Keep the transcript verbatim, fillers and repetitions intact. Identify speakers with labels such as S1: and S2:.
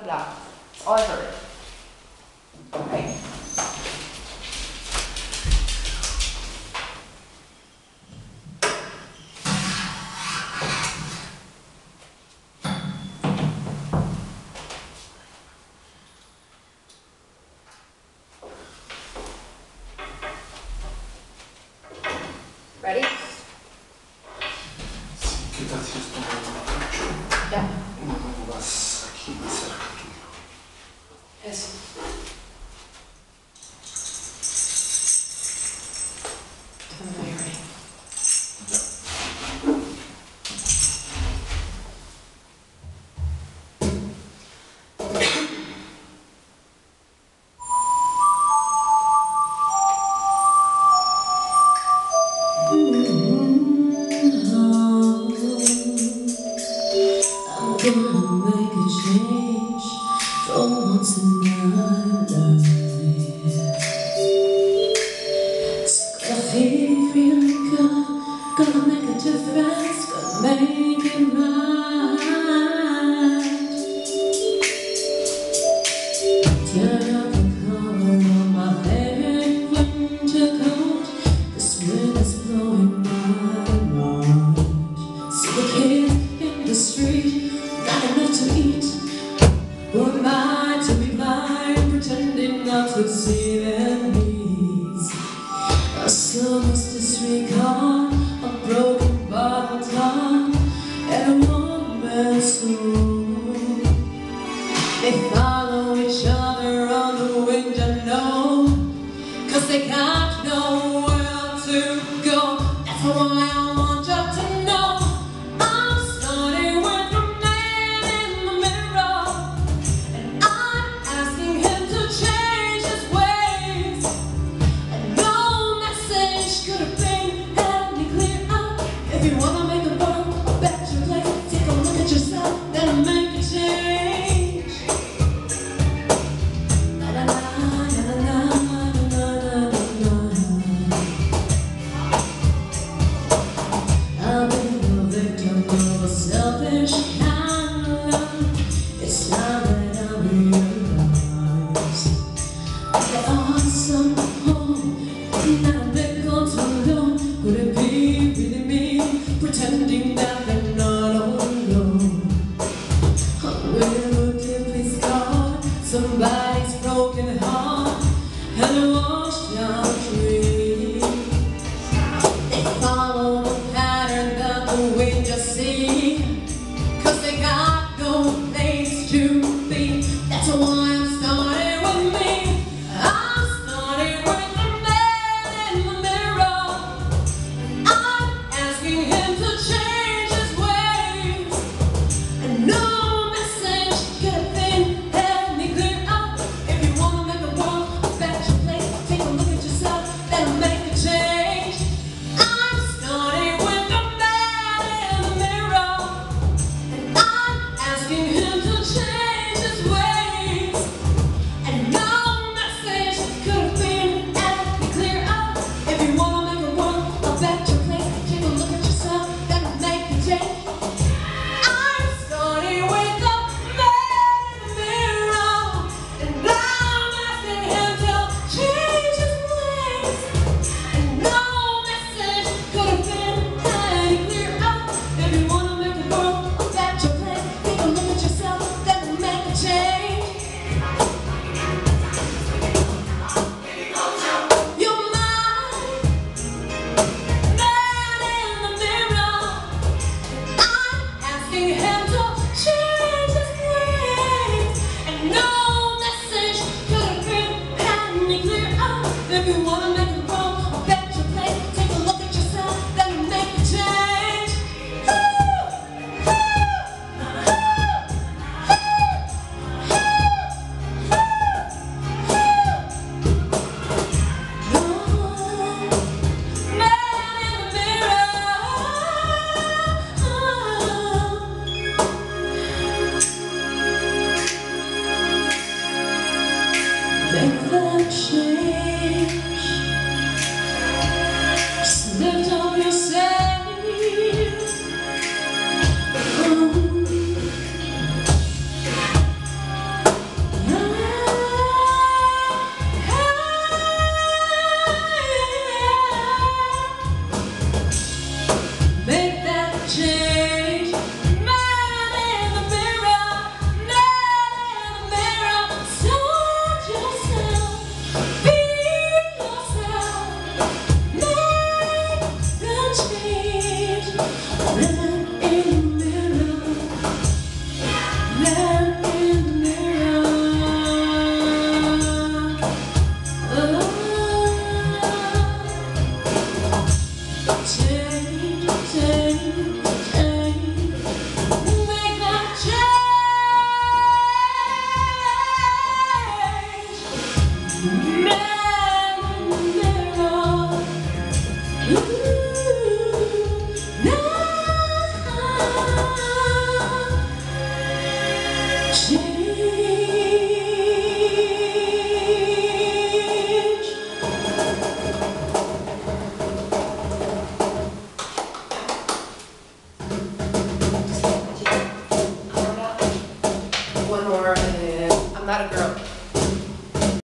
S1: blah. That's all I heard. Okay. Ready?
S2: ¿Qué tal si esto me mucho?
S1: Ya.
S2: Y luego vas aquí cerca tuyo.
S1: Eso. Tell me when you're ready.
S3: I'm gonna make a change for once in my life. It's gonna feel really good, gonna make a difference, gonna make it right. Turn up the color on my favorite winter coat. This wind is blowing my mind. See the kids in the street, not enough to eat. Who am I to be blind, pretending not to see their needs? I still must disregard a broken bottle top and a one-man's soul. They follow each other on the wind, I know, cause they got nowhere to go. That's why I want you to know I'm starting with the man in the mirror, and I'm asking him to change his ways. And no message could have been any clearer. If you wanna make a world a better place, take a look at yourself, then make a change. La la la la la la la la la. I've been a victim of a selfish kind of love. It's time that I realize there are some home, not a nickel to know. Could it be really me, pretending that they're not alone? We're a deeply scarred, somebody's broken heart, and a washed out dream. They follow the pattern that the wind just see, cause they got no place to be. That's why I'm starting with me. I'm starting with the man in the mirror. I'm asking him to change his ways. And no message could have been any clearer. If you wanna make the world a better place, take a look at yourself, then make a change. I'm starting with the man in the mirror, and I'm asking him to change his ways. And no message could have been any clearer. If you wanna make the world a better place, take a look at yourself, then make a change. I'm starting with the man in the mirror, and I'm asking him to change his ways. And no message could have been any clearer. If you wanna make the world a better place, take a look at yourself, then make a change. You're my man in the mirror. I'm asking him to change his ways. And no message could have been any clearer. If you wanna make the world a better place, take a look at yourself, then make a change. Man in the mirror. Make that change. Just lift up your sails.
S1: Got a girl.